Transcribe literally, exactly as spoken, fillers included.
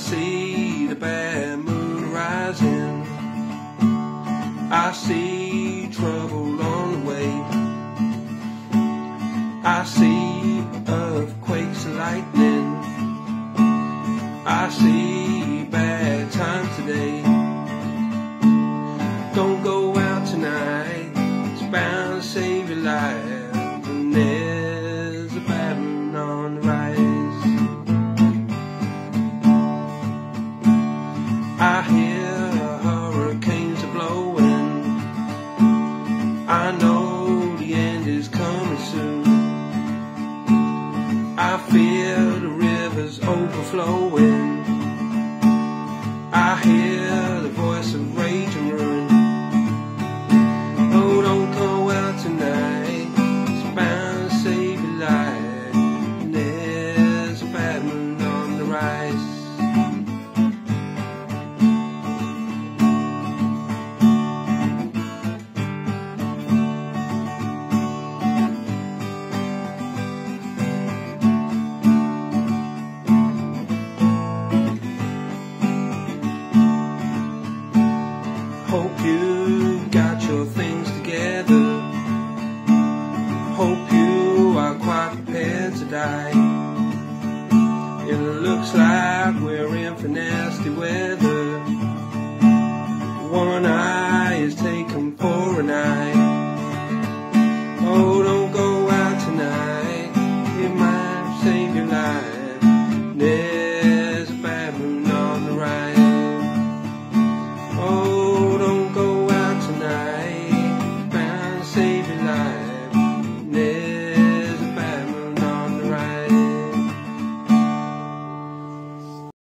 see the bad moon rising, I see trouble on the way, I see earthquakes and lightning, I see bad times today. Don't go out tonight, it's bound to save your life, and there's a bad moon on the rise. I hear hurricanes are blowing, I know the end is coming soon, I feel the rivers overflowing, I hear the voice of rage and ruin. Oh, don't go out tonight, it's bound to save your life, and there's a bad moon on the rise. Hope you got your things together, hope you are quite prepared to die. It looks like we're in for nasty weather, one eye is taken for an eye. Oh, don't go out tonight, it might save your life, there's a bad moon on the rise. Oh, don't go out tonight, bound to save your life.